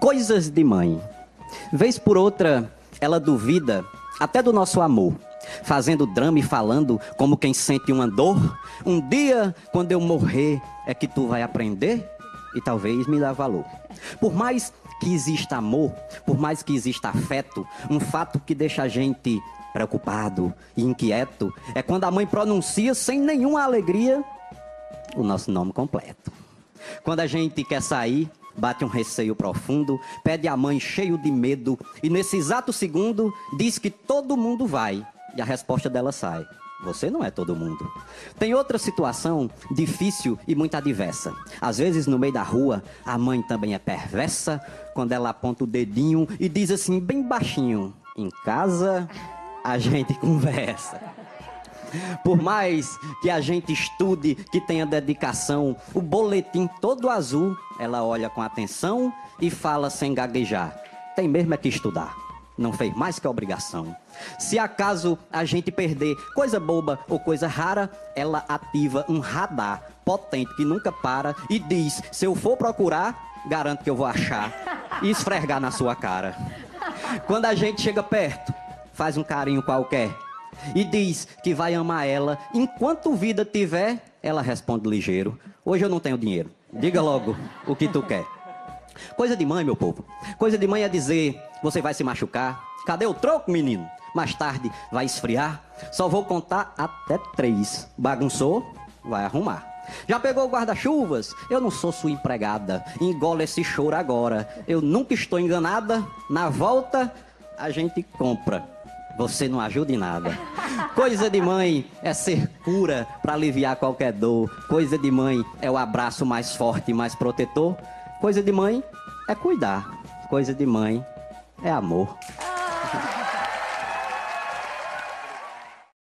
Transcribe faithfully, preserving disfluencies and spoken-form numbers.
Coisas de mãe. Vez por outra, ela duvida até do nosso amor, fazendo drama e falando como quem sente uma dor. Um dia, quando eu morrer, é que tu vai aprender e talvez me dá valor. Por mais que exista amor, por mais que exista afeto, um fato que deixa a gente preocupado e inquieto é quando a mãe pronuncia sem nenhuma alegria o nosso nome completo. Quando a gente quer sair, bate um receio profundo, pede a mãe cheio de medo e nesse exato segundo diz que todo mundo vai e a resposta dela sai: você não é todo mundo. Tem outra situação difícil e muito adversa. Às vezes no meio da rua a mãe também é perversa, quando ela aponta o dedinho e diz assim bem baixinho: em casa a gente conversa. Por mais que a gente estude, que tenha dedicação, o boletim todo azul, ela olha com atenção e fala sem gaguejar: tem mesmo é que estudar, não fez mais que obrigação. Se acaso a gente perder coisa boba ou coisa rara, ela ativa um radar potente que nunca para e diz: se eu for procurar, garanto que eu vou achar e esfregar na sua cara. Quando a gente chega perto, faz um carinho qualquer e diz que vai amar ela enquanto vida tiver, ela responde ligeiro: hoje eu não tenho dinheiro, diga logo o que tu quer. Coisa de mãe, meu povo. Coisa de mãe é dizer: você vai se machucar, cadê o troco, menino? Mais tarde vai esfriar, só vou contar até três. Bagunçou, vai arrumar. Já pegou guarda-chuvas? Eu não sou sua empregada, engola esse choro agora. Eu nunca estou enganada, na volta a gente compra, você não ajuda em nada. Coisa de mãe é ser cura para aliviar qualquer dor. Coisa de mãe é o abraço mais forte e mais protetor. Coisa de mãe é cuidar. Coisa de mãe é amor.